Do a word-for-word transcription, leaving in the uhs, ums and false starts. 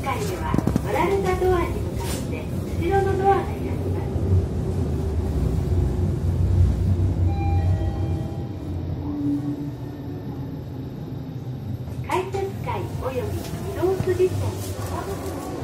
階では割られたドアに向かって後ろのドアが開きます。改札階および移動筋線